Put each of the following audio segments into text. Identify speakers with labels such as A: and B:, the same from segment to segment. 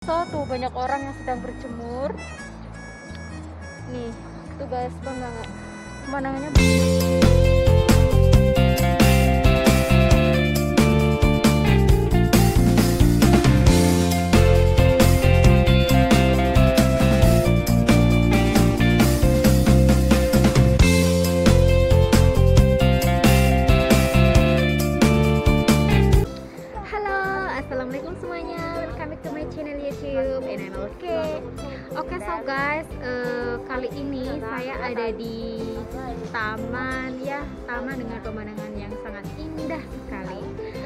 A: So, tuh banyak orang yang sedang berjemur. Nih, tuh guys, pemandangannya. Oke, so guys, kali ini saya ada di taman ya, taman dengan pemandangan yang sangat indah sekali.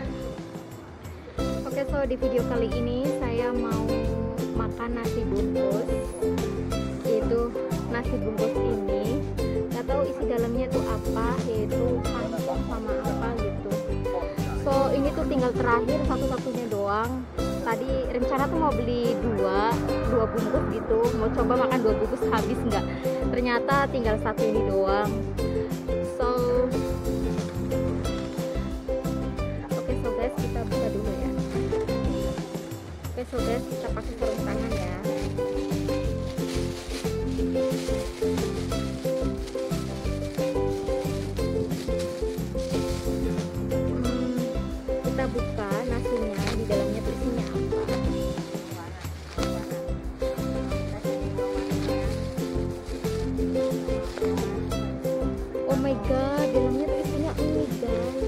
A: Oke, so di video kali ini saya mau makan nasi bungkus. Yaitu nasi bungkus ini, nggak tahu isi dalamnya tuh apa, yaitu kangkung sama apa gitu. So ini tuh tinggal terakhir satu-satunya doang. Tadi rencana tuh mau beli dua bungkus gitu, mau coba makan 2 bungkus habis nggak, ternyata tinggal satu ini doang. So oke, so guys, kita buka dulu ya. Oke, so guys, kita pakai sarung tangan ya. Kita buka nasinya, di dalamnya tuh isinya apa. Oh my god, dalamnya tuh isinya mie guys.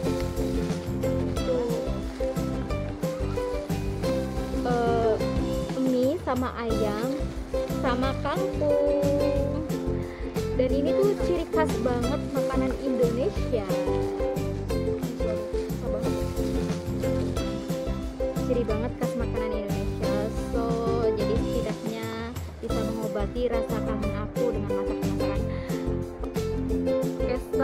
A: Tuh. Mie sama ayam sama kangkung. Dan ini tuh ciri khas banget makanan Indonesia. Ciri banget khas makanan Indonesia. So jadi setidaknya bisa mengobati rasa kangen aku dengan masakan-masakan. Oke, so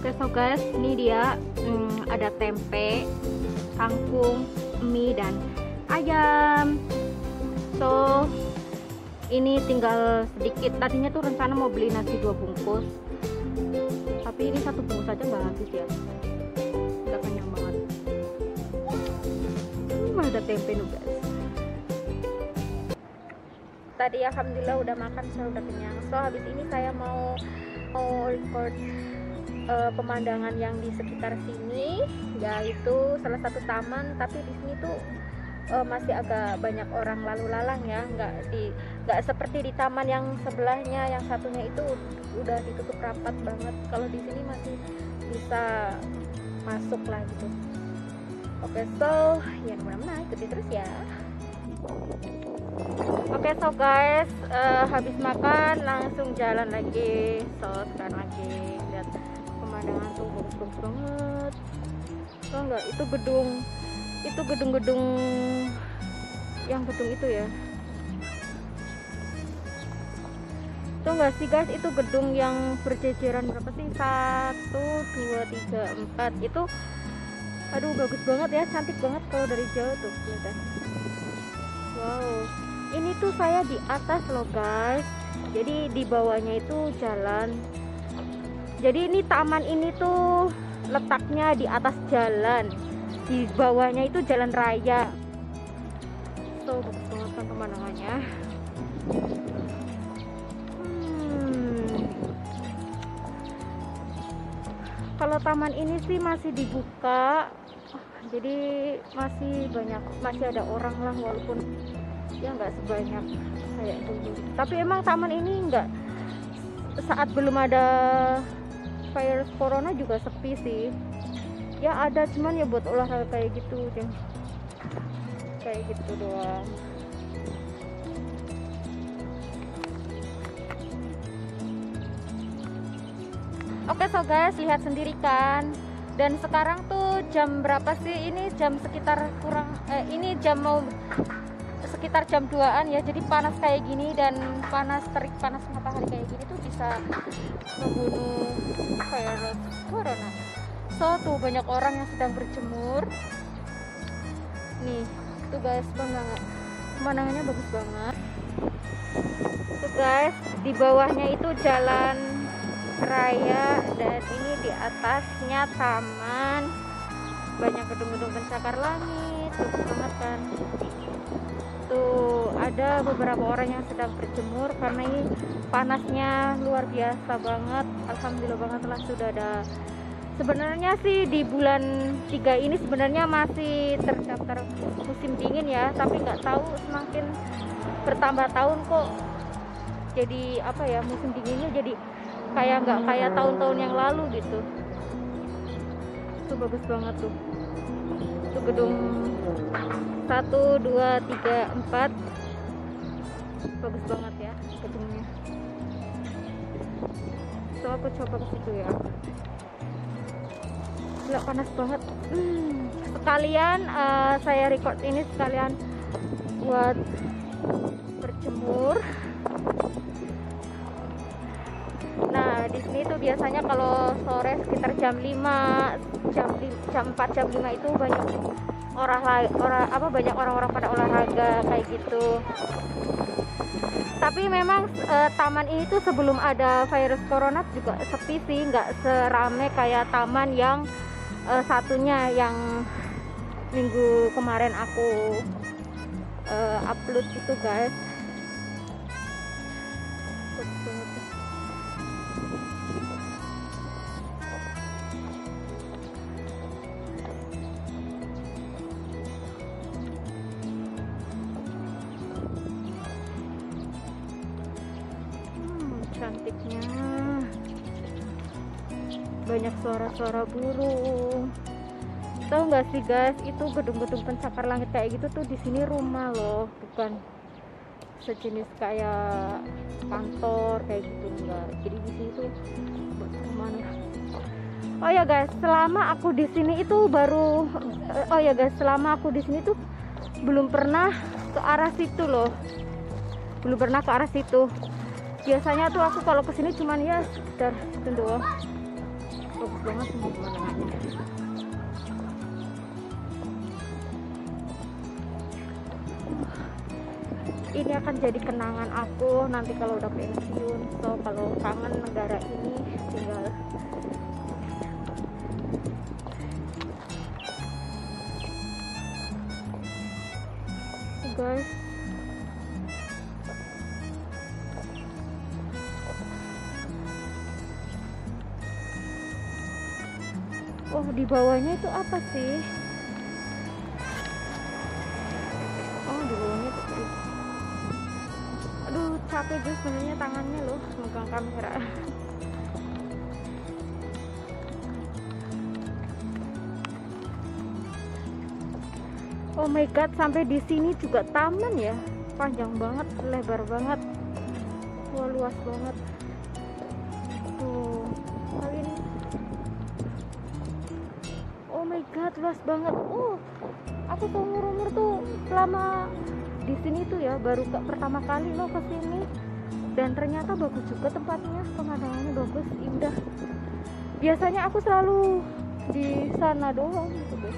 A: Oke, so guys, ini dia ada tempe, kangkung, mie, dan ayam. So ini tinggal sedikit. Tadinya tuh rencana mau beli nasi 2 bungkus, tapi ini 1 bungkus aja nggak habis ya. Udah kenyang banget. Ada tempe nih guys. Tadi alhamdulillah udah makan, saya udah kenyang. So habis ini saya mau record pemandangan yang di sekitar sini, yaitu salah satu taman. Tapi di sini tuh masih agak banyak orang lalu lalang ya, nggak seperti di taman yang sebelahnya, yang satunya itu udah ditutup rapat banget. Kalau di sini masih bisa masuk lah gitu. Oke, so ya mudah-mudahan ikuti terus ya. Oke, so guys, habis makan langsung jalan lagi. So sekarang lagi lihat pemandangan tuh bagus banget. So enggak, itu gedung-gedung yang gedung itu ya. Tuh enggak sih guys, itu gedung yang berjejeran berapa sih? 1, 2, 3, 4 itu. Aduh, bagus banget ya, cantik banget kalau dari jauh tuh kelihatan. Wow, ini tuh saya di atas loh guys. Jadi di bawahnya itu jalan. Jadi ini taman ini tuh letaknya di atas jalan. Di bawahnya itu jalan raya. So bagus banget kan pemandangannya. Kalau taman ini sih masih dibuka. Jadi masih ada orang lah, walaupun ya nggak sebanyak kayak dulu. Tapi emang taman ini nggak, saat belum ada virus corona juga sepi sih. Ya ada, cuman ya buat olahraga kayak gitu aja, kayak gitu doang. Oke, so guys, lihat sendiri kan. Dan sekarang tuh jam berapa sih? Ini jam sekitar ini jam mau sekitar jam 2-an ya. Jadi panas kayak gini dan terik panas matahari kayak gini tuh bisa membunuh virus corona. So tuh banyak orang yang sedang berjemur. Nih, tuh guys, pemandangannya bagus banget. Tuh guys, di bawahnya itu jalan raya dan ini di atasnya taman, banyak gedung-gedung pencakar langit, bagus banget kan. Tuh ada beberapa orang yang sedang berjemur karena ini panasnya luar biasa banget. Alhamdulillah banget lah sudah ada. Sebenarnya sih di bulan 3 ini sebenarnya masih terdaftar musim dingin ya, tapi nggak tahu semakin bertambah tahun kok jadi apa ya, musim dinginnya jadi nggak kayak tahun-tahun yang lalu gitu. Tuh bagus banget tuh. Tuh gedung 1, 2, 3, 4 bagus banget ya gedungnya. So aku coba ke situ ya. Gila panas banget. Sekalian saya record ini sekalian buat berjemur. Nah, di sini tuh biasanya kalau sore sekitar jam 5, jam 4, jam 5 itu banyak banyak orang-orang pada olahraga kayak gitu. Tapi memang taman ini tuh sebelum ada virus corona juga sepi sih, nggak serame kayak taman yang satunya yang minggu kemarin aku upload itu guys. Cantiknya, banyak suara-suara burung. Tahu nggak sih guys, itu gedung-gedung pencakar langit kayak gitu tuh di sini rumah loh, bukan sejenis kayak kantor kayak gitu, enggak. Jadi di sini tuh buat rumah. Oh ya guys, selama aku di sini itu belum pernah ke arah situ loh, belum pernah ke arah situ. Biasanya tuh aku kalau kesini cuman ya sekitar itu doang. Bagus banget sih pemandangannya. Ini akan jadi kenangan aku nanti kalau udah pensiun. So kalau kangen negara ini tinggal guys. Oh, di bawahnya itu apa sih? Oh, di bawahnya itu. Aduh, capek juga sebenarnya tangannya loh megang kamera. Oh my god, sampai di sini juga taman ya. Panjang banget, lebar banget. Wah, luas banget. Tuh, kali ini. Oh my god, luas banget. Oh, aku seumur-umur tuh selama di sini tuh ya baru pertama kali loh ke sini. Dan ternyata bagus juga tempatnya, pemandangannya bagus, indah. Biasanya aku selalu di sana doang gitu, guys.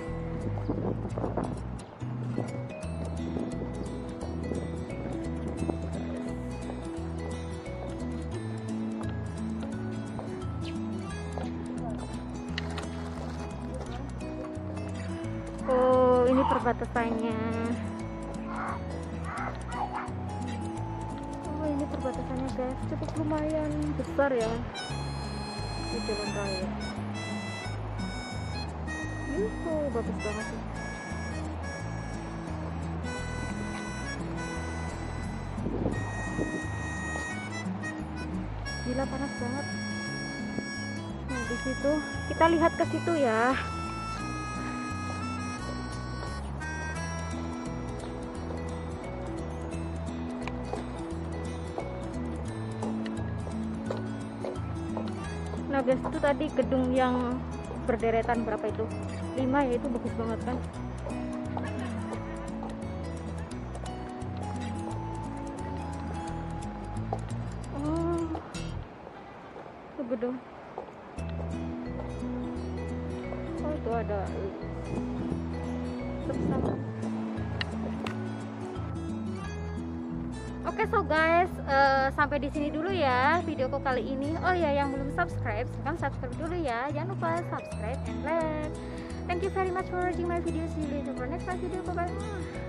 A: Oh, ini perbatasannya. Oh, ini perbatasannya guys, cukup lumayan besar ya di jalan raya. Yuhu, bagus banget sih. Gila, panas banget. Nah, di situ kita lihat ke situ ya. Nah guys, itu tadi gedung yang berderetan berapa itu? 5 ya, itu bagus banget kan. Oh, itu gedung. Oh, itu ada bersama. Oke, so guys, sampai di sini dulu ya videoku kali ini. Oh ya, yang belum subscribe, silahkan subscribe dulu ya. Jangan lupa subscribe and like. Thank you very much for watching my video. See you later for next video. Bye bye.